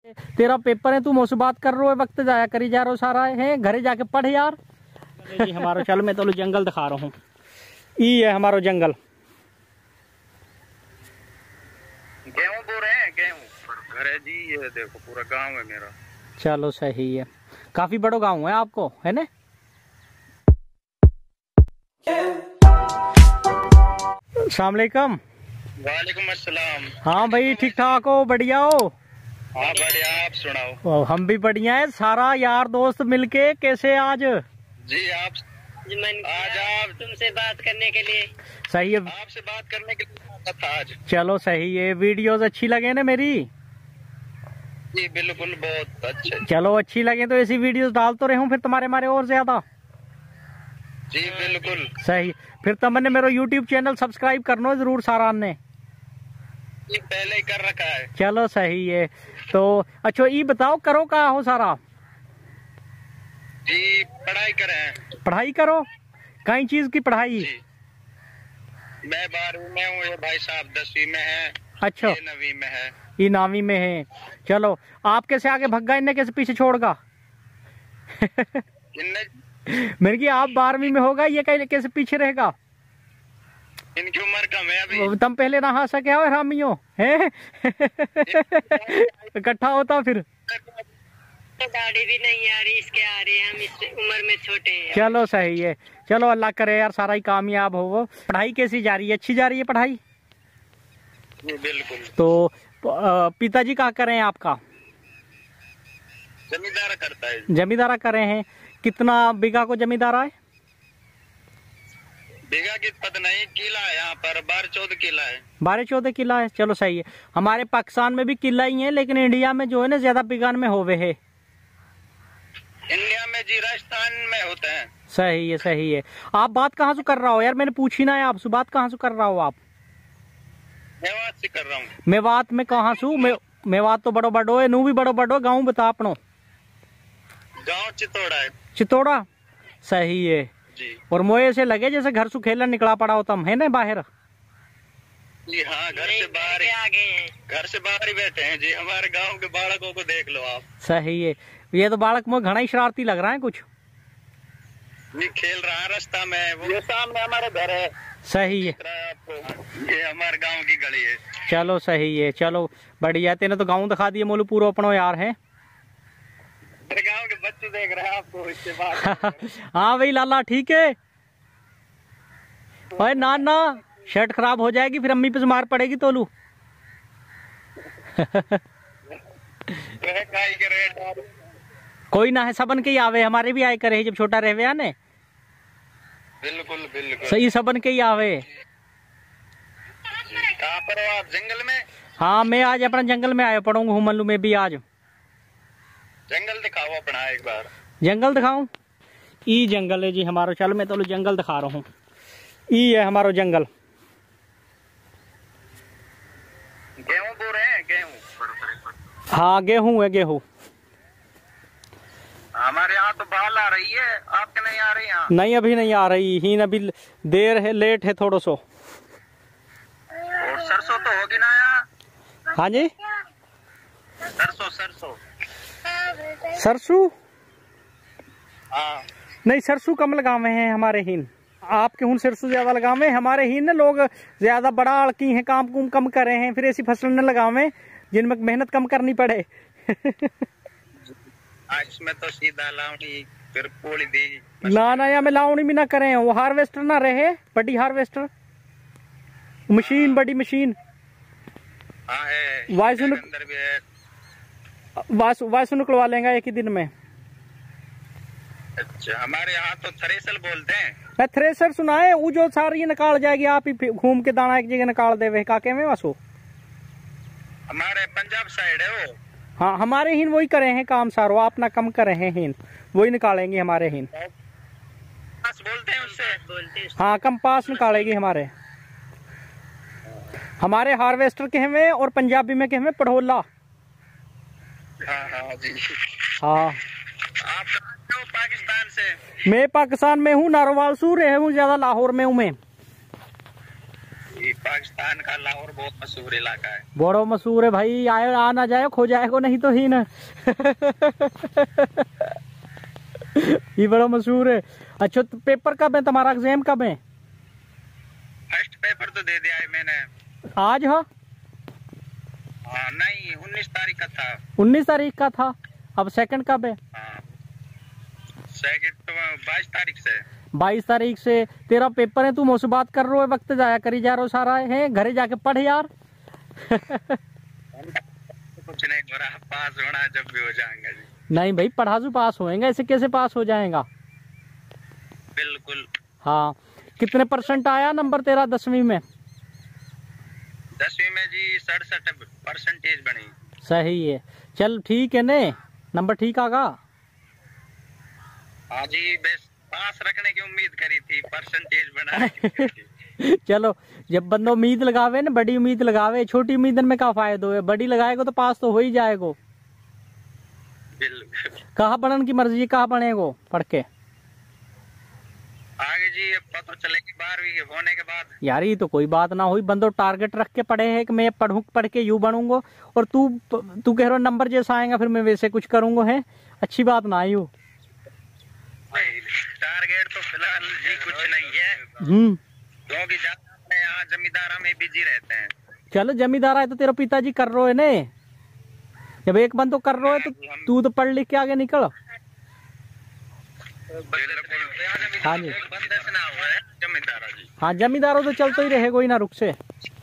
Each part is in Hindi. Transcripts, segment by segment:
तेरा पेपर है, तू मुझसे बात कर रहा है, वक्त जाया करी जा रहा सारा है, घरे जाके पढ़ यार। जी हमारा चल मैं तो जंगल दिखा रहा हूँ, ये है हमारा जंगल। गेहूं बो रहे हैं, गेहूं घर है जी, ये देखो पूरा गांव है मेरा। चलो सही है, काफी बड़ा गांव है आपको, है ना? अस्सलाम वालेकुम। वालेकुम अस्सलाम। हाँ भाई ठीक ठाक हो, बढ़िया हो? हाँ बढ़िया, आप सुनाओ। हम भी बढ़िया है, सारा यार दोस्त मिलके कैसे आज? जी आप आज आप तुमसे बात करने के लिए, सही है, आपसे बात करने के लिए आया था आज। चलो सही है, वीडियोस अच्छी लगे ना मेरी? जी बिल्कुल, बहुत अच्छे। चलो अच्छी लगे तो ऐसी वीडियोस डाल तो रहे हूँ फिर तुम्हारे मारे और ज्यादा। जी बिल्कुल सही, फिर तुमने मेरा यूट्यूब चैनल सब्सक्राइब करना जरूर सारा ने। जी पहले ही कर रखा है। चलो सही है, तो अच्छा ये बताओ करो कहाँ हो सारा? जी पढ़ाई करें। पढ़ाई करो, कई चीज की पढ़ाई? मैं 12वीं में हूँ, ये भाई साहब 10वीं में है। अच्छा, ये 9वीं में है। ये 9वीं में है। चलो आप कैसे आगे भग गए, इन्हें कैसे पीछे छोड़गा? मेरे की आप 12वीं में होगा, ये कैसे पीछे रहेगा? इनकी उम्र कम है अभी। तुम पहले नहा सके हो हरामियों है। इकट्ठा होता फिर दाढ़ी भी नहीं आ रही, इसके आ रही है, हम इस उम्र में छोटे हैं। चलो सही है, चलो अल्लाह करे यार सारा ही कामयाब हो। वो पढ़ाई कैसी जा रही है? अच्छी जा रही है पढ़ाई? बिल्कुल। तो पिताजी क्या कर रहे हैं आपका? जमींदारा करता है। जमींदारा कर रहे हैं, कितना बीघा को जमींदारा है? बीघा की पता नहीं, किला है यहाँ पर 12-14 किला है। 12-14 किला है, चलो सही है। हमारे पाकिस्तान में भी किला ही है, लेकिन इंडिया में जो है ना ज्यादा बीघा में होवे है। इंडिया में जी राजस्थान में होते हैं। सही है सही है। आप बात कहाँ से कर रहा हो यार? मैंने पूछी ना है आपसे, बात कहाँ से कर रहा हो आप? मेवात से कर रहा हूँ। मेवात में कहाँ से? मेवात तो बड़ो बड़ो है, नू भी बड़ो बड़ो। गाँव बता अपनो। गाँव चितौड़ा है। चितौड़ा, सही है जी। और मोए से लगे जैसे घर से खेलने निकला पड़ा हो तुम, है ना बाहर? जी हाँ, घर से बाहर ही आ गए हैं। घर से बाहर ही बैठे हैं जी। हमारे गांव के बालकों को देख लो आप। सही है, ये तो बालक में घना ही शरारती लग रहा है कुछ। ये खेल रहा है रास्ता में, वो ये सामने हमारे घर है। सही है, ये हमारे गांव की गली है। चलो सही है, चलो बढ़िया। तेने तो गाँव दिखा दिए मोलू पूरा अपनो यार है। मेरे गांव के बच्चे देख रहे हैं आपको, इससे बात। हाँ भाई लाला ठीक है। ओए ना ना, शर्ट खराब हो जाएगी फिर अम्मी पे मार पड़ेगी तोलू। कोई ना है, सबन के ही आवे, हमारे भी आए करे जब छोटा रहे आने। बिल्कुल बिल्कुल सही, सबन के ही आवे। कहाँ पर हो आप? जंगल में? हाँ मैं आज अपना जंगल में आया पड़ूंगा, हुमलू में भी आज। जंगल दिखाओ अपना एक बार। जंगल दिखाऊं? ई जंगल है जी हमारा। चल मैं तो जंगल दिखा रहा हूँ, ई है हमारा जंगल। गेहूं बो रहे हैं, गेहूं? हाँ गेहूं है, गेहूं। हमारे यहाँ तो बाल आ रही है, आपके नहीं आ रही यहाँ? नहीं अभी नहीं आ रही ही, अभी देर है, लेट है थोड़ा सो। और सरसों तो होगी ना यहाँ? हाँ जी, सरसों सरसों सरसों? हाँ नहीं सरसों कम लगावे हैं हमारे हिन, आपके हुन सरसों ज्यादा लगावे। हमारे हिन ना लोग ज्यादा बड़ा अड़की हैं, काम कुम कम करे हैं, फिर ऐसी फसल न लगावे जिनमें मेहनत कम करनी पड़े। इसमें तो सीधा लावनी फिर पोली दी ना ना, या में लावनी भी ना करें, वो हार्वेस्टर ना रहे, बड़ी हार्वेस्टर मशीन, बड़ी मशीन। हाँ है, वायसु अंदर भी है। वायसु निकलवा लेंगे एक ही दिन में। अच्छा, हमारे यहाँ तो थ्रेसर बोलते हैं। थ्रेसर सुना है, वो जो सारी निकाल जाएगी, आप ही घूम के दाना एक जगह निकाल देवे काके में वासो। हमारे पंजाब साइड है वो। हाँ हमारे हिन वही करे हैं काम सारो, आप ना कम करे हैं हिन, वही निकालेंगे हमारे हिन। बोलते हैं उससे। हाँ कंपास निकालेगी हमारे। हमारे हार्वेस्टर के हमें और पंजाबी में के हमें पढ़ोला। हाँ जी। हाँ आप कहाँ हो? पाकिस्तान से? मैं पाकिस्तान में हूँ, नारोवाल से रहे हूँ, ज्यादा लाहौर में हूँ मैं। पाकिस्तान पाकिस्तान का लाहौर बहुत मशहूर इलाका है। बड़ो मशहूर है भाई, आए आ ना जाए खो जाएगा नहीं तो ही ना। ये बड़ा मशहूर है। अच्छा तो पेपर कब है तुम्हारा, एग्जाम कब है? फर्स्ट पेपर तो दे दिया है मैंने आज। हाँ नहीं 19 तारीख का था। 19 तारीख का था। अब सेकंड कब है? सेकंड तो 22 तारीख से। 22 तारीख से तेरा पेपर है। तू मुझसे बात कर रहे हो, वक्त जाया करी जा रहे सारा है। घरे जाके पढ़ यार। कुछ नहीं हो रहा, पास होना जब भी हो जाएंगे जी। नहीं भाई पढ़ा जो पास होएगा, ऐसे कैसे पास हो जाएगा? बिल्कुल। हाँ कितने % आया नंबर तेरा 10वीं में? 10वीं में जी 67% बनी। सही है, चल ठीक है ने, नंबर ठीक आगा। हाँ जी, बस पास रखने की उम्मीद करी थी, परसेंटेज बना। चलो जब बंदो उम्मीद लगावे ना, बड़ी उम्मीद लगावे, छोटी उम्मीदन में क्या फायदा है? बड़ी लगाएगा तो पास तो हो ही जाएगा। कहाँ पढ़ने की मर्जी है, कहाँ पढ़ेगो पढ़ के आगे जी? अब पता चलेगी 12वीं होने के बाद। यार ये तो कोई बात ना हुई, बंदो टारगेट रख के पढ़े है कि मैं पढ़ूं, पढ़ के यूं बनूंगा। और तू कह रहा नंबर जैसा आएगा फिर मैं वैसे कुछ करूंगा, है अच्छी बात ना आई हो। टारगेट तो फिलहाल जी कुछ नहीं है, क्योंकि यहाँ जमींदारा में बिजी रहते हैं। चलो जमींदारा है तो तेरा पिताजी कर रहे है ने, जब एक बंद तो कर रहे है तो तू तो पढ़ लिख के आगे निकल। हाँ जी जमींदारा जी। हाँ जमींदारों तो चलते ही रहेगा ही ना रुक से।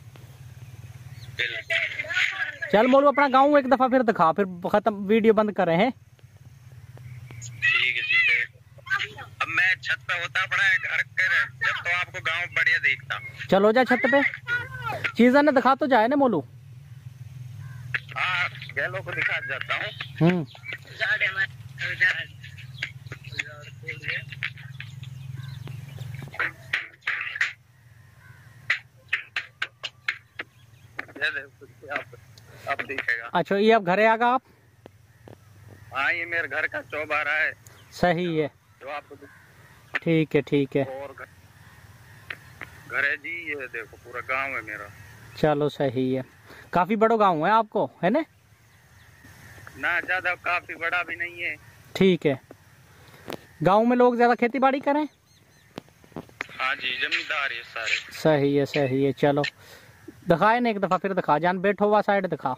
चल बोलो अपना गाँव एक दफा फिर दिखा, फिर खत्म वीडियो बंद करे हैं। ठीक है जी। अब मैं छत पे होता अपना घर कर, जब तो आपको गांव बढ़िया दिखता। चलो जा छत पे, चीज़ ने दिखा तो जाए ना मोलू। हाँ गैलों को दिखा जाता हूँ। अब दिखेगा। अच्छा ये अब घरे आगा आप? हाँ ये मेरे घर का चौबारा है। सही है, जो आपको ठीक है ठीक है। और घर है जी, ये देखो पूरा गांव है मेरा। चलो सही है, काफी बड़ा गांव है आपको, है ना? ना ज्यादा, काफी बड़ा भी नहीं है। ठीक है। गांव में लोग ज्यादा खेती बाड़ी करें? हाँ जी जमींदार है सारे। सही है सही है। चलो दिखाए ना एक दफा, फिर दिखा, जान बैठो हुआ साइड दिखा।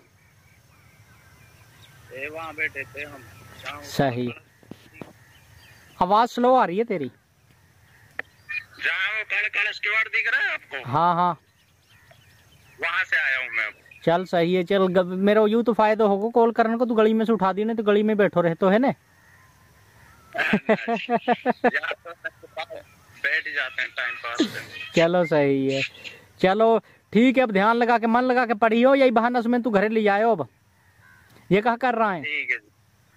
वहाँ बैठे थे हम। सही, आवाज स्लो आ रही है तेरी। जहाँ वो काले काले स्क्वाड दिख रहा है आपको? हाँ हाँ वहाँ से आया हूँ मैं। चल सही है। चल मेरा यूँ तो फायदा होगा कॉल करने को, तू गली में से उठा दी नहीं तो गली में बैठो रहे तो, है ना? बैठ जाते हैं टाइम पास। चलो सही है। चलो ठीक है, अब ध्यान लगा के मन लगा के पढ़ियो, यही बहाना से तू घरे ले आयो। अब ये कहा कर रहा है? ठीक है,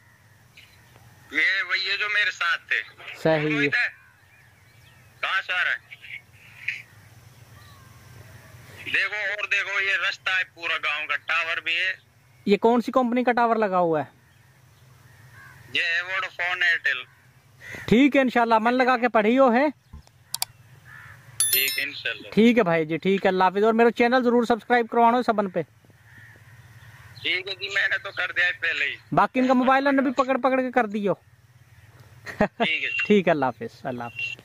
ये वही है जो मेरे साथ थे। सही है। कहाँ से आ रहा है? देखो और देखो, ये रास्ता है पूरा गांव का, टावर भी है। ये कौन सी कंपनी का टावर लगा हुआ है? ये है वोडाफोन एयरटेल। ठीक है इंशाल्लाह मन लगा के पढ़ियो, है? ठीक है इंशाल्लाह। ठीक है भाई जी, ठीक है, अल्लाह हाफिज़। और मेरा चैनल जरूर सब्सक्राइब करवाना सबन पे। ठीक है जी, मैंने तो कर दिया है पहले ही। बाकी इनका मोबाइल ने भी पकड़ पकड़ के कर दियो। ठीक है ठीक है, अल्लाह हाफिज़, अल्लाह हाफिज़।